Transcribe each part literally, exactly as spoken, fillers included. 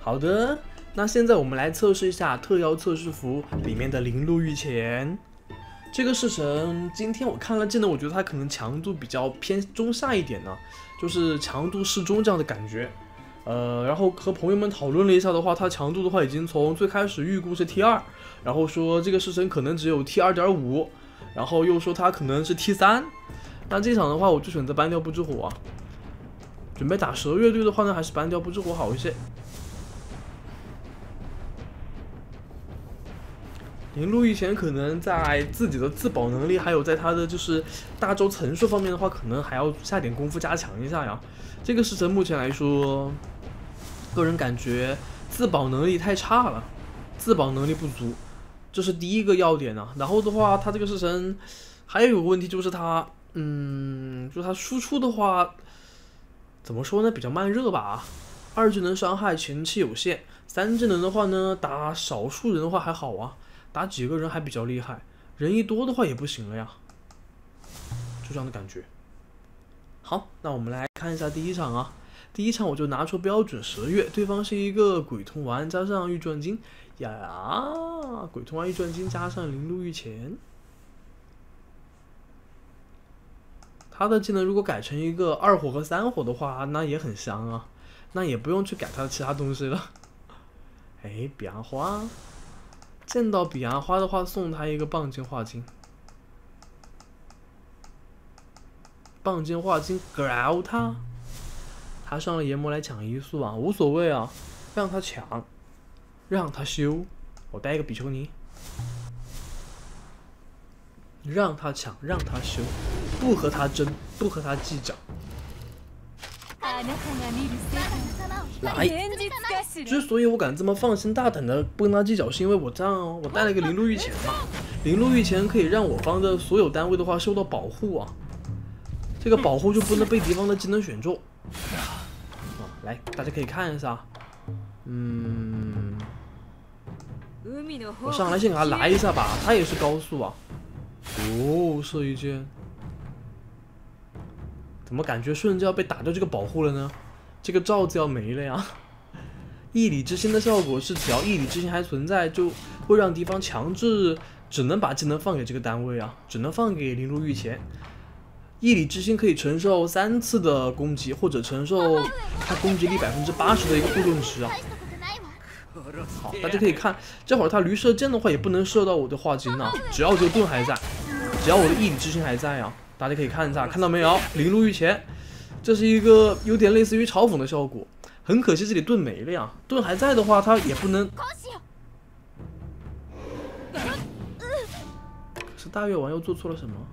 好的，那现在我们来测试一下特邀测试服里面的铃鹿御前。这个式神，今天我看了技能，我觉得它可能强度比较偏中下一点呢，就是强度适中这样的感觉。呃，然后和朋友们讨论了一下的话，它强度的话已经从最开始预估是 T 二，然后说这个式神可能只有 T 二点五，然后又说它可能是 T 三。那这场的话，我就选择搬掉不知火啊。准备打蛇乐队的话呢，还是搬掉不知火好一些。铃鹿御前可能在自己的自保能力，还有在他的就是大招层数方面的话，可能还要下点功夫加强一下呀。这个式神目前来说，个人感觉自保能力太差了，自保能力不足，这是第一个要点啊。然后的话，他这个式神还有一个问题就是他，嗯，就是他输出的话，怎么说呢，比较慢热吧。二技能伤害前期有限，三技能的话呢，打少数人的话还好啊。打几个人还比较厉害，人一多的话也不行了呀，就这样的感觉。好，那我们来看一下第一场啊。第一场我就拿出标准蛇月，对方是一个鬼童丸加上玉钻金呀，鬼童丸玉钻金加上铃鹿御前。他的技能如果改成一个二火和三火的话，那也很香啊，那也不用去改他的其他东西了。哎，彼岸花。见到彼岸花的话，送他一个棒剑化金。棒剑化金 ，grow 他，他上了研磨来抢一速啊，无所谓啊，让他抢，让他修，我带一个比丘尼，让他抢，让他修，不和他争，不和他计较。来，之所以我敢这么放心大胆的不跟他计较，是因为我这样我带了一个铃鹿御前嘛，铃鹿御前可以让我方的所有单位的话受到保护啊，这个保护就不能被敌方的技能选中。啊，来，大家可以看一下，嗯，我上来先给他来一下吧，他也是高速啊，哦，射一箭。怎么感觉瞬间要被打掉这个保护了呢？这个罩子要没了呀！义理之心的效果是，只要义理之心还存在，就会让敌方强制只能把技能放给这个单位啊，只能放给铃鹿御前。义理之心可以承受三次的攻击，或者承受他攻击力百分之八十的一个护盾值啊。好，大家可以看，这会儿他驴射箭的话也不能射到我的化金啊，只要这个盾还在，只要我的义理之心还在啊。大家可以看一下，看到没有？铃鹿御前，这是一个有点类似于嘲讽的效果。很可惜这里盾没了呀，盾还在的话，他也不能。可是大月丸又做错了什么？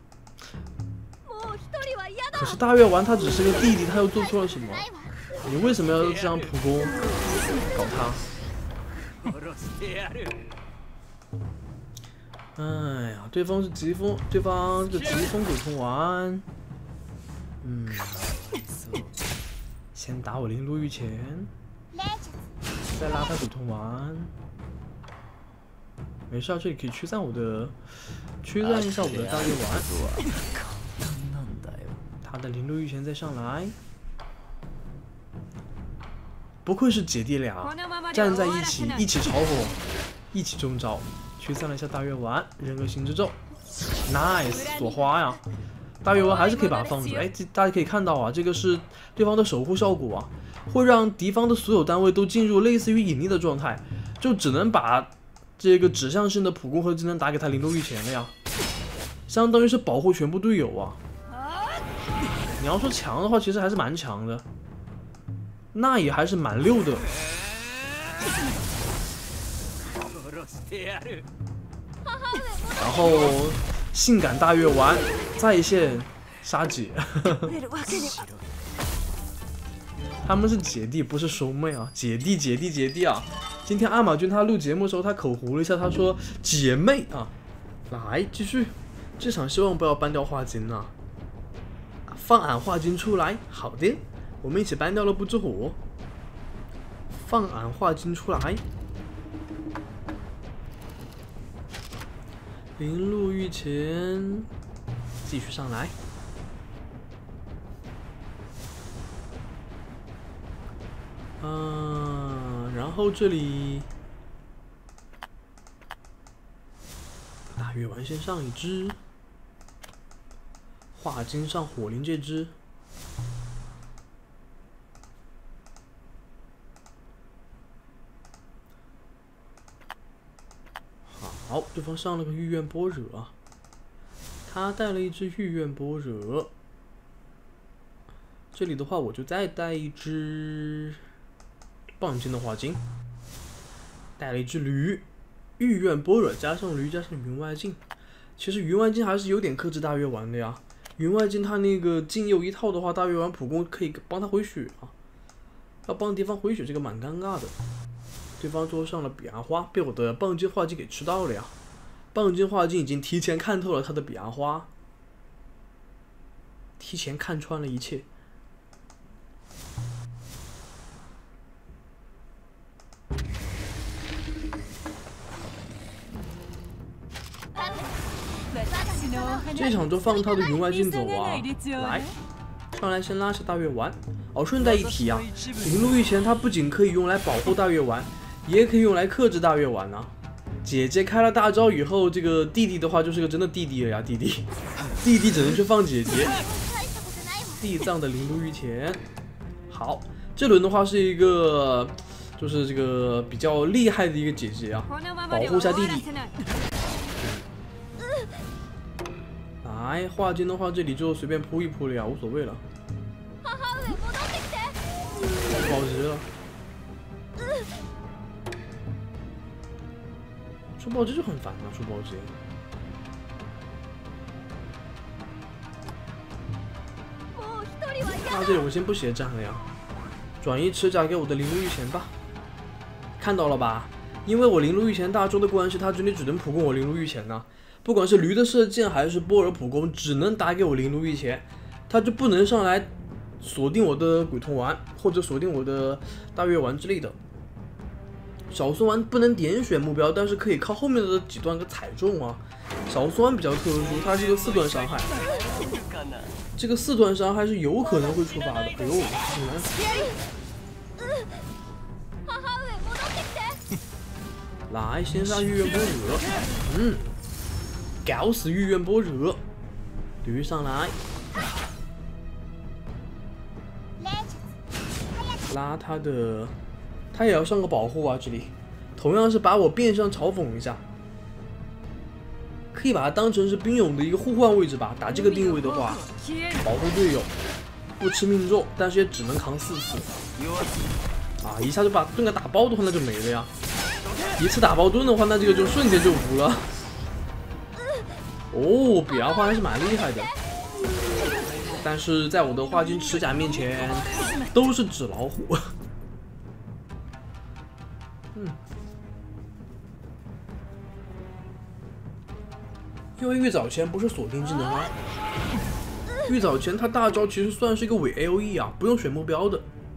可是大月丸他只是个弟弟，他又做错了什么？你为什么要这样普攻搞他？哎呀，对方是疾风，对方这个疾风鬼童丸，嗯，先打我铃鹿御前，再拉他鬼童丸，没事，这里可以驱散我的，驱散一下我的大月丸。他的铃鹿御前再上来，不愧是姐弟俩，站在一起，一起嘲讽，一起中招。驱散了一下大月丸，扔个星之咒 ，nice 锁花呀！大月丸还是可以把它放着。哎，大家可以看到啊，这个是对方的守护效果啊，会让敌方的所有单位都进入类似于隐匿的状态，就只能把这个指向性的普攻和技能打给他铃鹿御前了呀，相当于是保护全部队友啊。你要说强的话，其实还是蛮强的，那也还是蛮溜的。然后，性感大月丸在线杀姐，他们是姐弟，不是兄妹啊！姐弟，姐弟，姐弟啊！今天阿马君他录节目的时候，他口胡了一下，他说姐妹啊。来，继续，这场希望不要搬掉化金啊！放俺化金出来，好的，我们一起搬掉了不知火，放俺化金出来。铃鹿御前，继续上来。嗯、呃， 后这里大月丸先上一只，化金上火灵这只。 好，对方上了个御苑般若，他带了一只御苑般若。这里的话，我就再带一只棒金的化金，带了一只驴，御苑般若加上驴加上云外镜。其实云外镜还是有点克制大月丸的呀。云外镜他那个镜佑一套的话，大月丸普攻可以帮他回血啊，要帮敌方回血这个蛮尴尬的。 对方桌上了彼岸花，被我的棒金化金给吃到了呀！棒金化金已经提前看透了他的彼岸花，提前看穿了一切。这场就放他的云外镜走啊！来，上来先拉下大月丸。哦，顺带一提啊，灵鹿御前它不仅可以用来保护大月丸。 也可以用来克制大月丸啊！姐姐开了大招以后，这个弟弟的话就是个真的弟弟了呀，弟弟，弟弟只能去放姐姐。地藏的灵鹿御前，好，这轮的话是一个，就是这个比较厉害的一个姐姐啊，保护一下弟弟。来，化金的话，这里就随便扑一扑了呀，无所谓了。保值了。 出暴击就很烦啊！出暴击，那这里我先不血战了呀，转移持甲给我的灵鹿御前吧。看到了吧？因为我灵鹿御前大招的关系，他这里只能普攻我灵鹿御前呐。不管是驴的射箭还是波尔普攻，只能打给我灵鹿御前，他就不能上来锁定我的鬼童丸或者锁定我的大月丸之类的。 小松丸不能点选目标，但是可以靠后面的几段给踩中啊。小松丸比较特殊，它是一个四段伤害，这个四段伤害是有可能会触发的。哎呦，来，先杀御苑般若，嗯，搞死御苑般若，驴上来，拉他的。 他也要上个保护啊！这里同样是把我变相嘲讽一下，可以把它当成是兵勇的一个互换位置吧。打这个定位的话，保护队友不吃命中，但是也只能扛四次。啊，一下就把盾给打爆的话，那就没了呀。一次打爆盾的话，那这个就瞬间就无了。哦，彼岸花还是蛮厉害的，但是在我的化金持甲面前都是纸老虎。嗯，因为玉藻前不是锁定技能吗？玉藻前他大招其实算是一个伪 A O E 啊，不用选目标的，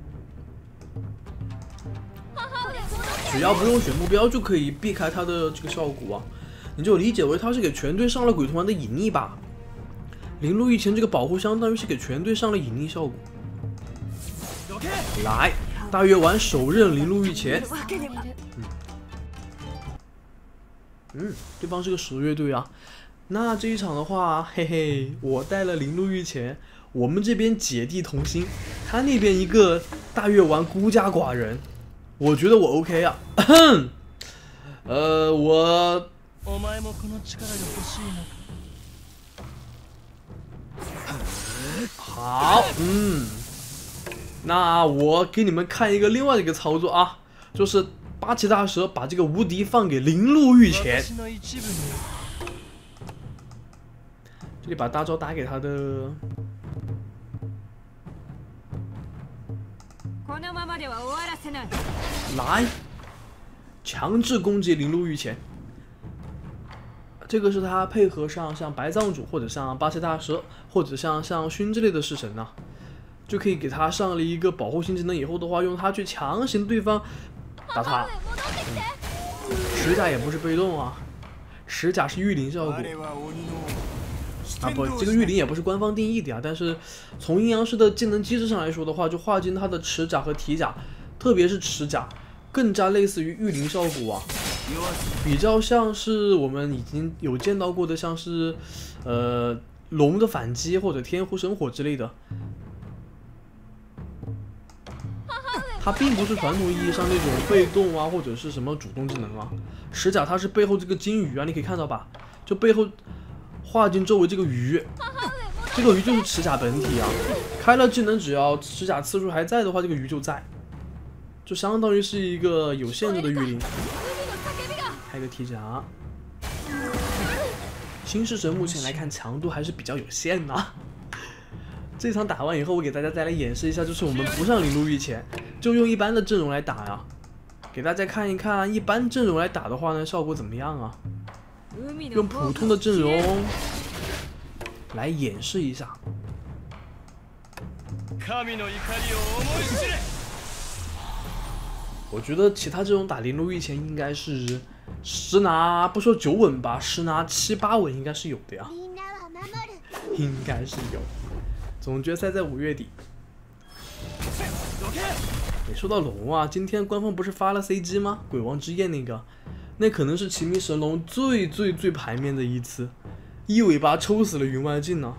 只要不用选目标就可以避开他的这个效果啊。你就理解为他是给全队上了鬼童丸的隐匿吧。灵鹿御前这个保护相当于是给全队上了隐匿效果。来。 大月丸首任灵鹿御前，嗯，嗯，对方是个十乐队啊。那这一场的话，嘿嘿，我带了灵鹿御前，我们这边姐弟同心，他那边一个大月丸孤家寡人，我觉得我 OK 啊。呃，我，好，嗯。 那我给你们看一个另外的一个操作啊，就是八岐大蛇把这个无敌放给灵鹿御前，这里把大招打给他的，来，强制攻击灵鹿御前。这个是他配合上像白藏主或者像八岐大蛇或者像像熏之类的式神呐、啊。 就可以给他上了一个保护性技能，以后的话用它去强行对方打他。嗯、持甲也不是被动啊，持甲是御灵效果啊不，这个御灵也不是官方定义的呀。但是从阴阳师的技能机制上来说的话，就化金它的持甲和体甲，特别是持甲， 更加类似于御灵效果啊，比较像是我们已经有见到过的，像是呃龙的反击或者天狐神火之类的。它并不是传统意义上那种被动啊，或者是什么主动技能啊。石甲它是背后这个金鱼啊，你可以看到吧？就背后画进周围这个鱼，这个鱼就是石甲本体啊。开了技能，只要石甲次数还在的话，这个鱼就在，就相当于是一个有限制的御灵。开个铁甲，新式神目前来看强度还是比较有限的、啊。这场打完以后，我给大家再来演示一下，就是我们不上灵路御前，就用一般的阵容来打呀，给大家看一看一般阵容来打的话呢，效果怎么样啊？用普通的阵容来演示一下。我觉得其他阵容打灵路御前应该是十拿不说九稳吧，十拿七八稳应该是有的呀，应该是有。总决赛在五月底。也说到龙啊，今天官方不是发了 C G 吗？鬼王之夜那个，那可能是齐名神龙最最最牌面的一次，一尾巴抽死了云外镜呢、啊。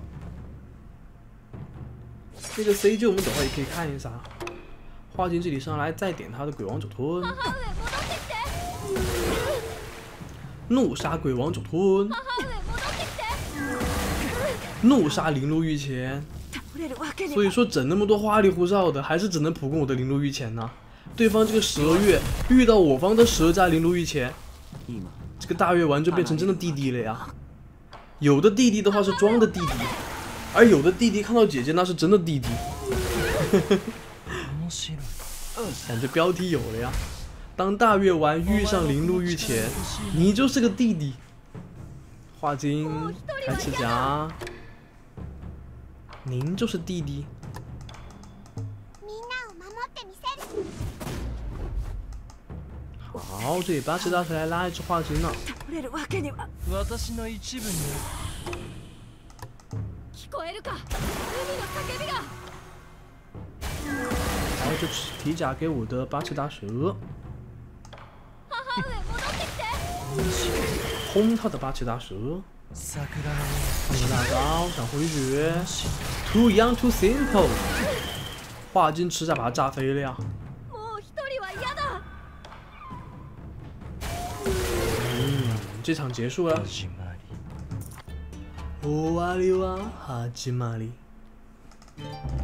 这个 C G 我们等会也可以看一下。画进这里上来，再点他的鬼王九吞，怒杀鬼王九吞，怒杀灵路御前。所以说整那么多花里胡哨的，还是只能普攻我的灵路御前呢。对方这个蛇月遇到我方的蛇加灵路御前，这个大月丸就变成真的弟弟了呀。有的弟弟的话是装的弟弟，而有的弟弟看到姐姐那是真的弟弟。感觉标题有了呀。当大月丸遇上灵路御前，你就是个弟弟。画金开翅甲。您就是弟弟。好，这里八尺大水来拉一只画金了。好，这提甲给我的八尺大蛇。轰他的八尺大蛇。放个大招，闪回血 ，Too young, too simple。画金吃下把他炸飞了呀！嗯，这场结束了。終わりは始まり。